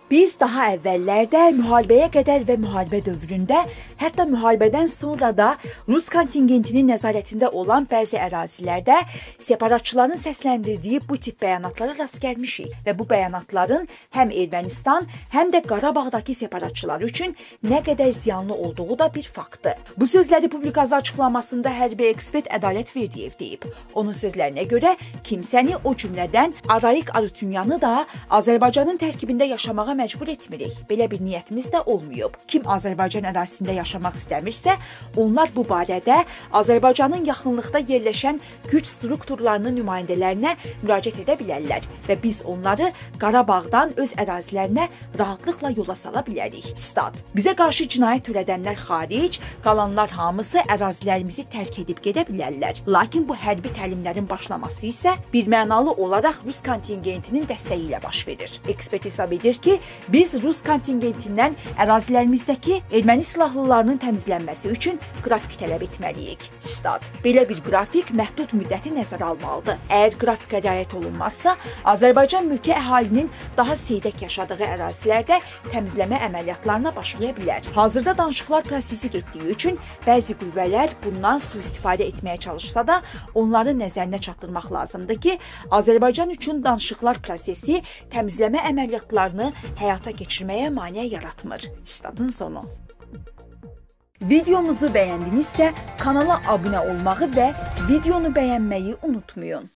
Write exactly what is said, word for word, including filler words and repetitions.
Biz daha əvvəllərdə müharibəyə qədər və müharibə dövründə, hətta müharibədən sonra da Rus kontingentinin nəzarətində olan bəzi ərazilərdə separatçıların səsləndirdiyi bu tip bəyanatlara rast gəlmişik və bu bəyanatların həm Ermənistan, həm də Qarabağdakı separatçılar üçün nə qədər ziyanlı olduğu da bir faktdır. Bu sözləri publikasında açıqlamasında hərbi ekspert Ədalət Verdiyev deyib. Onun sözlərinə görə kimsəni, o cümlədən Arayik Arutunyanı da Azərbaycanın tərkibində yaşamağa məcbur etmirik. Belə bir niyyətimiz də olmayıb. Kim Azərbaycan ərazisində yaşamaq istəmirsə, onlar bu barədə Azərbaycanın yaxınlıqda yerləşən güc strukturlarının nümayəndələrinə müraciət edə bilərlər və biz onları Qarabağdan öz ərazilərinə rahatlıqla yola sala bilərik. Stat. Bizə qarşı cinayət törədənlər xaric, qalanlar hamısı ərazilərimizi tərk edib gedə bilərlər. Lakin bu hərbi təlimlərin başlaması isə birmənalı olaraq Rus kontingentinin dəstəyi ilə baş verir. Ekspert hesab edir ki, biz Rus kontingentindən ərazilərimizdəki erməni silahlılarının təmizlənməsi üçün qrafik tələb etməliyik. Stat. Belə bir qrafik məhdud müddəti nəzərə almalıdır. Əgər qrafikə riayət olunmazsa, Azərbaycan mülki əhalinin daha seyrək yaşadığı ərazilərdə təmizləmə əməliyyatlarına başlaya bilər. Hazırda danışıqlar prosesi getdiyi üçün bəzi qüvvələr bundan sui-istifadə etməyə çalışsa da, onları nəzərinə çatdırmaq lazımdır ki, Azərbaycan üçün danışıqlar prosesi təmizləmə əməliyyatlarını həyata keçirməyə maneə yaratmır. Statın sonu. Videomuzu bəyəndinizsə kanala abunə olmağı və videonu bəyənməyi unutmayın.